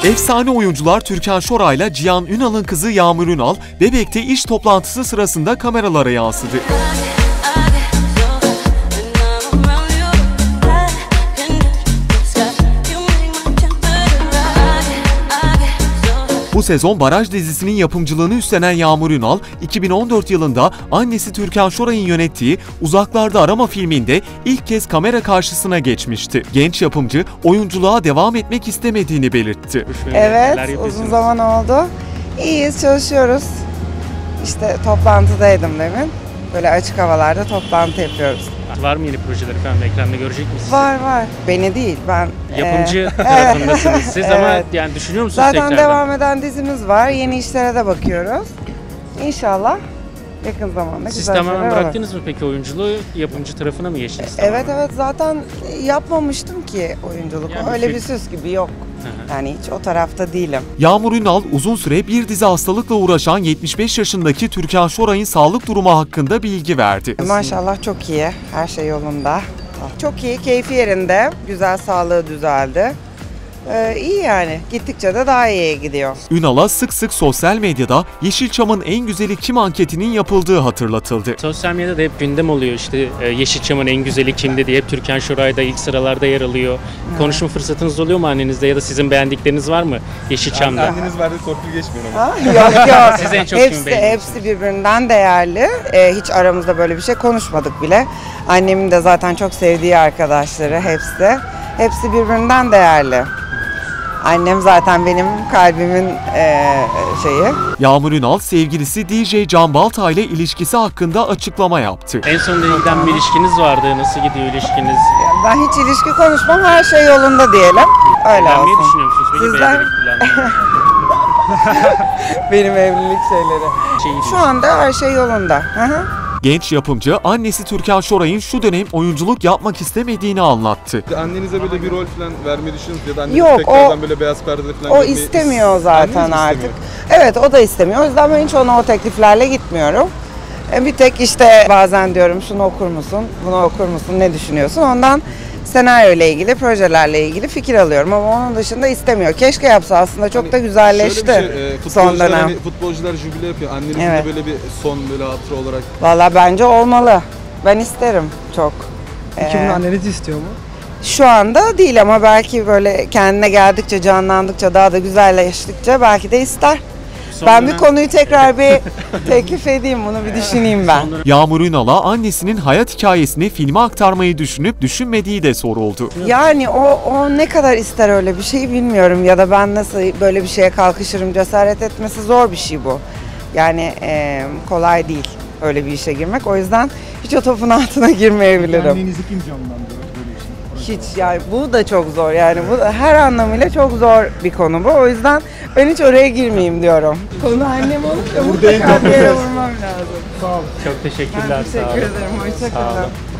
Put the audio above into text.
Efsane oyuncular Türkan Şoray ile Cihan Ünal'ın kızı Yağmur Ünal, Bebek'te iş toplantısı sırasında kameralara yansıdı. Bu sezon Baraj dizisinin yapımcılığını üstlenen Yağmur Ünal, 2014 yılında annesi Türkan Şoray'ın yönettiği Uzaklarda Arama filminde ilk kez kamera karşısına geçmişti. Genç yapımcı oyunculuğa devam etmek istemediğini belirtti. Evet, uzun zaman oldu. İyiyiz, çalışıyoruz. İşte toplantıdaydım demin. Böyle açık havalarda toplantı yapıyoruz. Var mı yeni projeler efendim? Ekranda görecek misiniz? Var. Beni değil, ben... Yapımcı tarafındasınız siz ama Evet. yani düşünüyor musunuz Zaten tekrardan? devam eden dizimiz var. Yeni işlere de bakıyoruz. İnşallah yakın zamanda Siz güzel tamamen şeyler olur. bıraktınız mı peki oyunculuğu? Yapımcı tarafına mı geçtiniz? Evet, zaten yapmamıştım ki oyunculuk. Yani Öyle bir bir süs gibi yok. Yani hiç o tarafta değilim. Yağmur Ünal uzun süre bir dizi hastalıkla uğraşan 75 yaşındaki Türkan Şoray'ın sağlık durumu hakkında bilgi verdi. Maşallah çok iyi. Her şey yolunda. Çok iyi. Keyfi yerinde. Güzel, sağlığı düzeldi. İyi yani. Gittikçe de daha iyiye gidiyor. Ünal'a sık sık sosyal medyada Yeşilçam'ın en güzeli kim anketinin yapıldığı hatırlatıldı. Sosyal medyada hep gündem oluyor işte Yeşilçam'ın en güzeli kimdi diye hep Türkan Şoray da ilk sıralarda yer alıyor. Konuşma fırsatınız oluyor mu annenizle ya da sizin beğendikleriniz var mı Yeşilçam'da? Anneniz verdi torpil geçmiyor ama. Yok. Siz en çok kimi beğeniyorsunuz? Hepsi birbirinden değerli. Hiç aramızda böyle bir şey konuşmadık bile. Annemin de zaten çok sevdiği arkadaşları hepsi. Hepsi birbirinden değerli. Annem zaten benim kalbimin şeyi. Yağmur Ünal sevgilisi DJ Can Balta ile ilişkisi hakkında açıklama yaptı. En sonunda giden bir ilişkiniz vardı. Nasıl gidiyor ilişkiniz? Ben hiç ilişki konuşmam, her şey yolunda diyelim. Öyle Evlenmeyi olsun. düşünüyor musunuz? Peki Sizler? evlilik planları? Benim evlilik şeyleri. Şu anda her şey yolunda. Hı. Genç yapımcı annesi Türkan Şoray'ın şu dönem oyunculuk yapmak istemediğini anlattı. Annenize böyle bir rol falan vermeyi düşünüyorsunuz ya da anneniz Yok, tekrardan böyle beyaz perdede falan O görmeyi istemiyor zaten Anneniz mi artık. istemiyor? Evet, o da istemiyor. O yüzden ben hiç ona o tekliflerle gitmiyorum. Bir tek işte bazen diyorum şunu okur musun, bunu okur musun, ne düşünüyorsun? Ondan senaryo ile ilgili, projelerle ilgili fikir alıyorum ama onun dışında istemiyor. Keşke yapsa, aslında çok da güzelleşti Şöyle bir şey, son dönem. futbolcular jübile yapıyor. Annenizin Evet. de böyle bir son böyle hatıra olarak. Valla bence olmalı. Ben isterim çok. Peki bunu anneniz istiyor mu? Şu anda değil ama belki böyle kendine geldikçe, canlandıkça, daha da güzelleştikçe belki de ister. Ben bir konuyu tekrar bir teklif edeyim, bunu bir düşüneyim ben. Yağmur Ünal'a annesinin hayat hikayesini filme aktarmayı düşünüp düşünmediği de soruldu. Yani o ne kadar ister öyle bir şey bilmiyorum ya da ben nasıl böyle bir şeye kalkışırım, cesaret etmesi zor bir şey bu. Yani kolay değil öyle bir işe girmek, o yüzden hiç o topun altına girmeyebilirim. Annenizi kim canlandırır böyle işin? Hiç, yani bu da çok zor, yani bu da her anlamıyla çok zor bir konu bu, o yüzden ben hiç oraya girmeyeyim diyorum. Konu annem olunca mutlaka bir yere vurmam lazım. Sağ olun. Çok teşekkürler. Ben teşekkür ederim, hoşça Sağ olun. kalın.